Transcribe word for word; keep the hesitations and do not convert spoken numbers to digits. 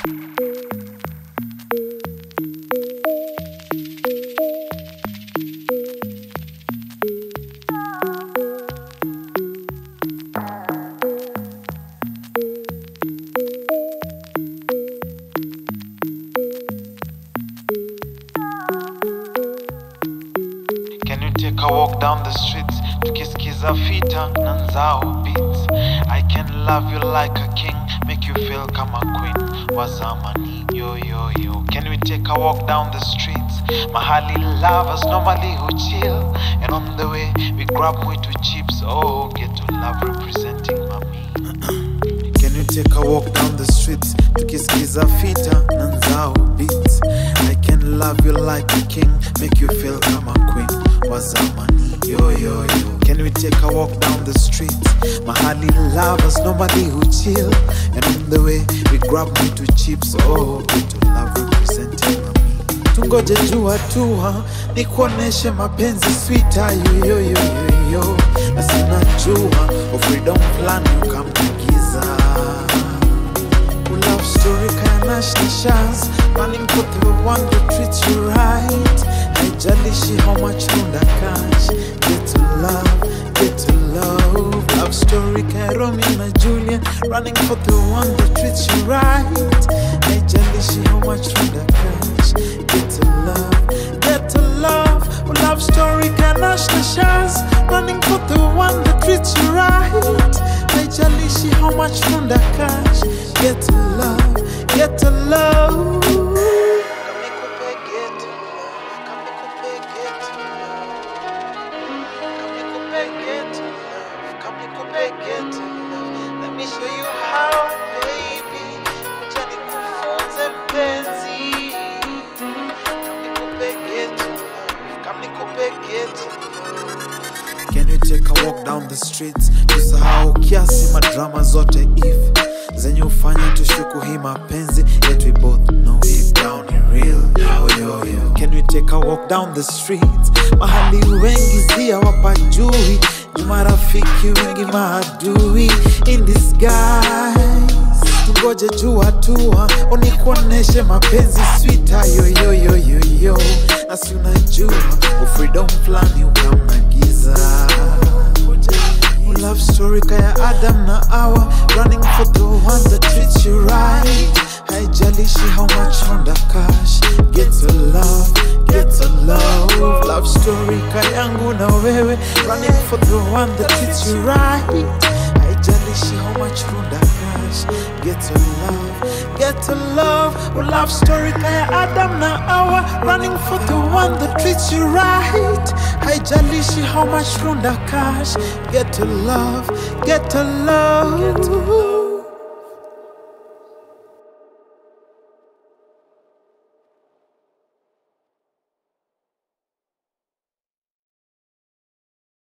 Can you take a walk down the streets tukisikiza Fita na nzao beats? I can love you like a king, make you feel kama queen wa zamani. Yo yo yo. Can we take a walk down the streets mahali lovers normally who chill, and on the way we grab mwitu chips? Oh, Ghetto love representing mommy. Can you take a walk down the streets tukisikiza Fita na nzao beats? I can love you like a king, make you feel kama queen wa zamani. Yo yo yo. Can we take a walk down the streets mahali lovers normally who chill, and on the way we grab mwitu chips? Oh, Ghetto love representing mommy. Tungoje jua tua nikuoneshe mapenzi sweet. Yo yo yo yo yo. Na sina jua of freedom plan ukamnagiza. Love story kaya nashas, running for the one that treats you right. Haijalishi how much nunda cash. Get to love, get to love. Love story kaya Romeo na Julia, running for the one that treats you right. Haijalishi how much nunda cash. Get to love, get to love. Love story kaya nashas, running for the one that treats you right. Haijalishi how much nunda cash. Get to love, get to love. Let me show you how, baby. Mchani kufunze mpenzi. Come nikupe get to love. Can you take a walk down the streets? Tusahau kiasi madrama zote if zenye ufanya tushuku hii mapenzi, yet we both know deep down in real. Yo yo yo. Can we take a walk down the streets mahali wengi zia wapajui, juma rafiki wengi maadui in disguise? Tungoje jua tua unikuoneshe mapenzi sweet. Yo yo yo yo yo. Na si unajua freedom flani ukamnagiza. Love story kaya Adam na Awa, running for the one that treats you right. Haijalishi how much nunda cash. Get to love, get to love. Love story kaya yangu na wewe, running for the one that treats you right. Haijalishi how much nunda cash. Get to love, get to love. Love story kaya Adam na Awa, running for the one that treats you right. Haijalishi how much nunda cash. Get to love, get to love.